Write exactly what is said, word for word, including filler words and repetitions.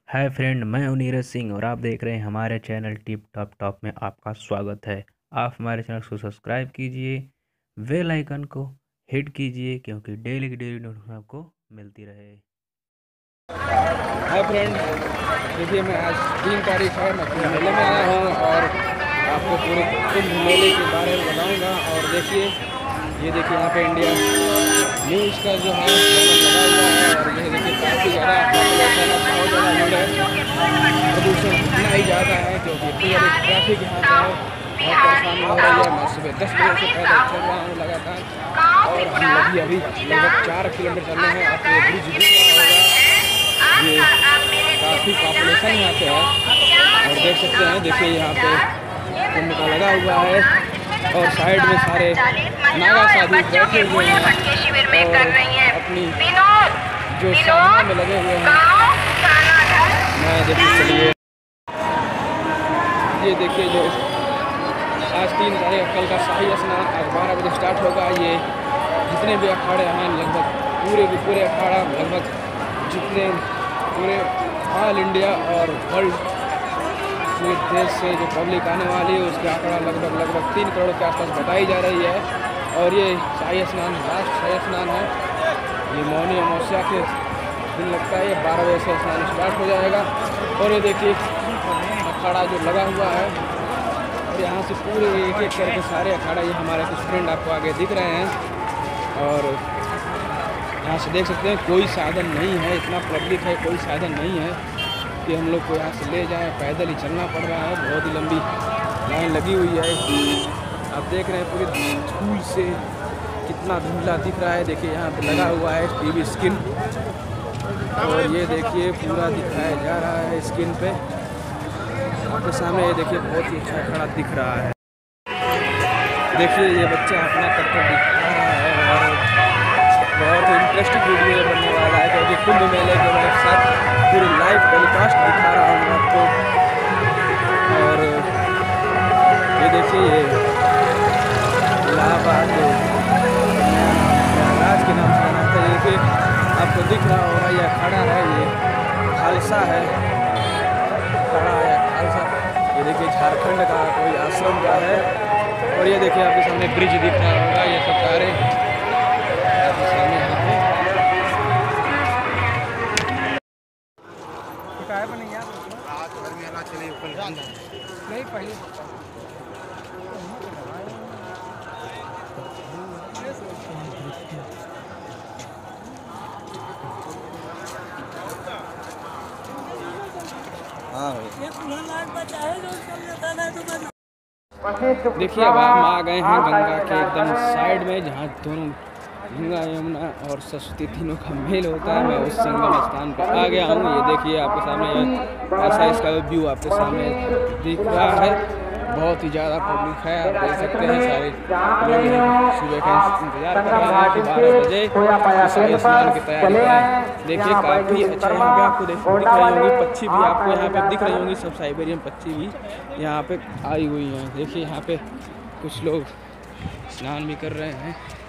Hi friend, मैं हूं नीरज सिंह और आप देख रहे हैं हमारे चैनल टिप टॉप टॉप में। आपका स्वागत है। आप हमारे चैनल को सब्सक्राइब कीजिए, बेल आइकन को हिट कीजिए क्योंकि डेली की डेली नोटिफिकेशन आपको मिलती रहे। हाय फ्रेंड, देखिए मैं आज तीन तारीख है, मैं कुंभ मेले में आया हूँ और आपको पूरे कुंभ मेले के बारे में बताऊँगा। और देखिए, ये देखिए यहाँ पे इंडिया न्यूज़ का जो है लगा हुआ है और ये देखिए काफ़ी ज़्यादा पॉपुलेशन है, बहुत ज़्यादा भीड़ है। प्रदूषण इतना ही ज़्यादा है क्योंकि इतनी ज़्यादा ट्रैफिक यहाँ पे है, बहुत परेशानी हो रही है। मैं सुबह दस बजे से पैदल चल रहा हूँ लगातार और हम अभी अभी लगभग चार किलोमीटर चल रहे हैं। आपको ये ब्रिज दिख रहा होगा, ये काफ़ी पॉपुलेशन यहाँ पे है और देख सकते हैं। देखिए यहाँ पे कुंभ का लगा हुआ है और साइड में सारे नागा साधु बैठे हुए हैं और अपनी जो साधना में लगे हुए हैं। मैं देखिए चलिए, ये देखिए जो आज तीन तारीख कल का शाही स्नान आज बारह बजे स्टार्ट होगा। ये जितने भी अखाड़े हैं लगभग पूरे के पूरे अखाड़ा लगभग जितने पूरे ऑल इंडिया और वर्ल्ड पूरे देश से जो पब्लिक आने वाली है उसका आंकड़ा लगभग लगभग तीन करोड़ के आसपास बताई जा रही है। और ये शाही स्नान लास्ट शाही स्नान है, ये मौनी अमावस्या के दिन लगता है। ये बारह बजे से स्नान स्टार्ट हो जाएगा और ये देखिए अखाड़ा जो लगा हुआ है और यहाँ से पूरे एक एक करके सारे अखाड़ा, ये हमारे कुछ फ्रेंड आपको आगे दिख रहे हैं। और यहाँ से देख सकते हैं कोई साधन नहीं है, इतना पब्लिक है, कोई साधन नहीं है कि हम लोग को यहाँ से ले जाएं। पैदल ही चलना पड़ रहा है, बहुत ही लंबी लाइन लगी हुई है। आप देख रहे हैं पूरे धूल से कितना धुंधला दिख रहा है। देखिए यहाँ पे लगा हुआ है टीवी स्क्रीन और ये देखिए पूरा दिखाया जा रहा है स्क्रीन पे आपके सामने। ये देखिए बहुत ही अच्छा खड़ा दिख रहा है। देखिए ये बच्चा अपना करतब दिखा रहा है और बहुत इंटरेस्टिंग वीडियो बनने वाला है क्योंकि कुंभ मेले के मैं साथ पूरी लाइव टेलीकास्ट दिखा रहा हूँ आपको। और ये देखिए ये इलाहाबाद राज के नाम से बना था। ये देखिए आपको दिख रहा होगा, ये खड़ा है, ये खालसा है, खड़ा है खालसा। ये देखिए झारखंड का कोई आश्रम का है और ये देखिए आपके सामने ब्रिज दिख रहा होगा, ये सब सारे आपके सामने यहाँ पे नहीं पहले देखिए अब हम आ गए हैं गंगा के एकदम साइड में, जहाँ दोनों गंगा यमुना और सरस्वती तीनों का मेल होता है। मैं उस संगम स्थान पर आ गया हूँ। ये देखिए आपके सामने ऐसा इसका व्यू आपके सामने दिख रहा है। बहुत ही ज़्यादा पब्लिक है, आप देख सकते हैं। सारे लोग सुबह का इंतजार कर रहे हैं कि बारह बजे शाही स्नान की तैयारी करें। देखिए काफ़ी अच्छा यहाँ पे आपको दिख रही होंगी पक्षी भी, आपको यहाँ पे दिख रही होंगी सब साइबेरियन पक्षी भी यहाँ पे आई हुई हैं। देखिए यहाँ पे कुछ लोग स्नान भी कर रहे हैं।